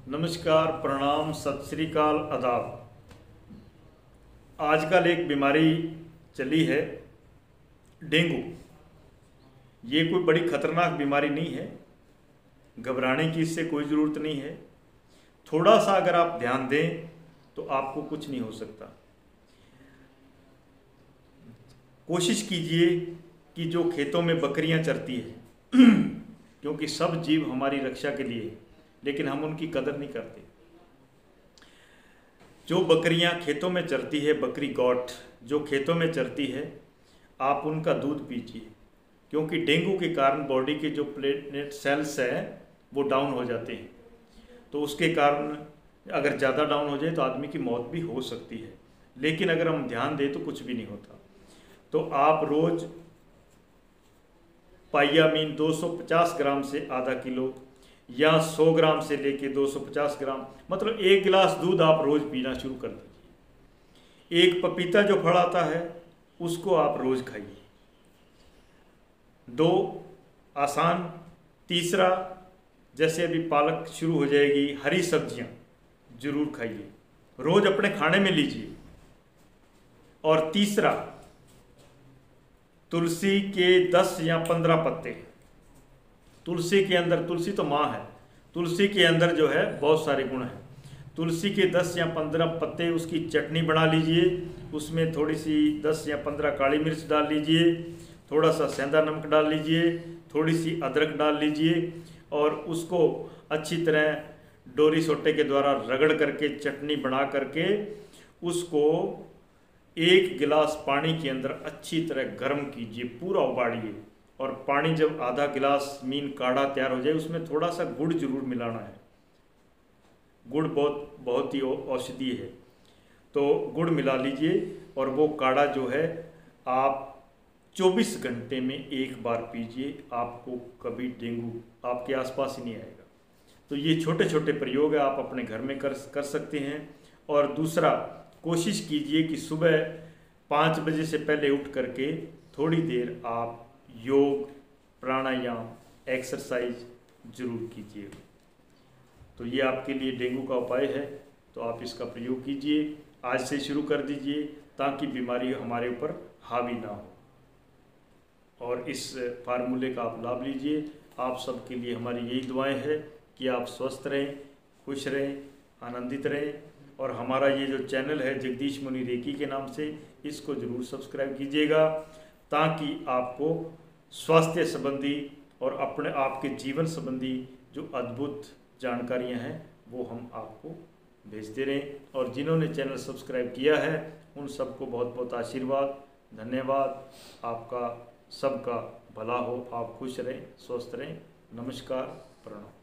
नमस्कार, प्रणाम, सत श्री अकाल, आदाब। आजकल एक बीमारी चली है डेंगू। ये कोई बड़ी खतरनाक बीमारी नहीं है, घबराने की इससे कोई ज़रूरत नहीं है। थोड़ा सा अगर आप ध्यान दें तो आपको कुछ नहीं हो सकता। कोशिश कीजिए कि जो खेतों में बकरियां चरती है क्योंकि सब जीव हमारी रक्षा के लिए है, लेकिन हम उनकी कदर नहीं करते। जो बकरियां खेतों में चरती है, बकरी गौट जो खेतों में चरती है, आप उनका दूध पीजिए, क्योंकि डेंगू के कारण बॉडी के जो प्लेटलेट सेल्स हैं वो डाउन हो जाते हैं। तो उसके कारण अगर ज़्यादा डाउन हो जाए तो आदमी की मौत भी हो सकती है, लेकिन अगर हम ध्यान दें तो कुछ भी नहीं होता। तो आप रोज़ पाइया मीन 250 ग्राम से आधा किलो या 100 ग्राम से लेके 250 ग्राम, मतलब 1 गिलास दूध आप रोज़ पीना शुरू कर दीजिए। एक पपीता जो फल आता है उसको आप रोज़ खाइए। 2 आसान। तीसरा, जैसे अभी पालक शुरू हो जाएगी, हरी सब्जियां जरूर खाइए, रोज़ अपने खाने में लीजिए। और तीसरा, तुलसी के 10 या 15 पत्ते। तुलसी के अंदर, तुलसी तो माँ है, तुलसी के अंदर जो है बहुत सारे गुण हैं। तुलसी के 10 या 15 पत्ते, उसकी चटनी बना लीजिए, उसमें थोड़ी सी 10 या 15 काली मिर्च डाल लीजिए, थोड़ा सा सेंधा नमक डाल लीजिए, थोड़ी सी अदरक डाल लीजिए और उसको अच्छी तरह डोरी सोटे के द्वारा रगड़ करके चटनी बना करके उसको 1 गिलास पानी के अंदर अच्छी तरह गर्म कीजिए, पूरा उबालिए। और पानी जब आधा गिलास मीन काढ़ा तैयार हो जाए, उसमें थोड़ा सा गुड़ जरूर मिलाना है। गुड़ बहुत ही औषधि है, तो गुड़ मिला लीजिए और वो काढ़ा जो है आप 24 घंटे में 1 बार पीजिए। आपको कभी डेंगू आपके आसपास ही नहीं आएगा। तो ये छोटे छोटे प्रयोग है, आप अपने घर में कर सकते हैं। और दूसरा, कोशिश कीजिए कि सुबह 5 बजे से पहले उठ करके थोड़ी देर आप योग, प्राणायाम, एक्सरसाइज जरूर कीजिए। तो ये आपके लिए डेंगू का उपाय है, तो आप इसका प्रयोग कीजिए, आज से शुरू कर दीजिए, ताकि बीमारी हमारे ऊपर हावी ना हो। और इस फार्मूले का आप लाभ लीजिए। आप सबके लिए हमारी यही दुआएं हैं कि आप स्वस्थ रहें, खुश रहें, आनंदित रहें। और हमारा ये जो चैनल है जगदीश मुनि रेकी के नाम से, इसको ज़रूर सब्सक्राइब कीजिएगा, ताकि आपको स्वास्थ्य संबंधी और अपने आपके जीवन संबंधी जो अद्भुत जानकारियां हैं वो हम आपको भेजते रहें। और जिन्होंने चैनल सब्सक्राइब किया है उन सबको बहुत बहुत आशीर्वाद, धन्यवाद। आपका सबका भला हो, आप खुश रहें, स्वस्थ रहें। नमस्कार, प्रणाम।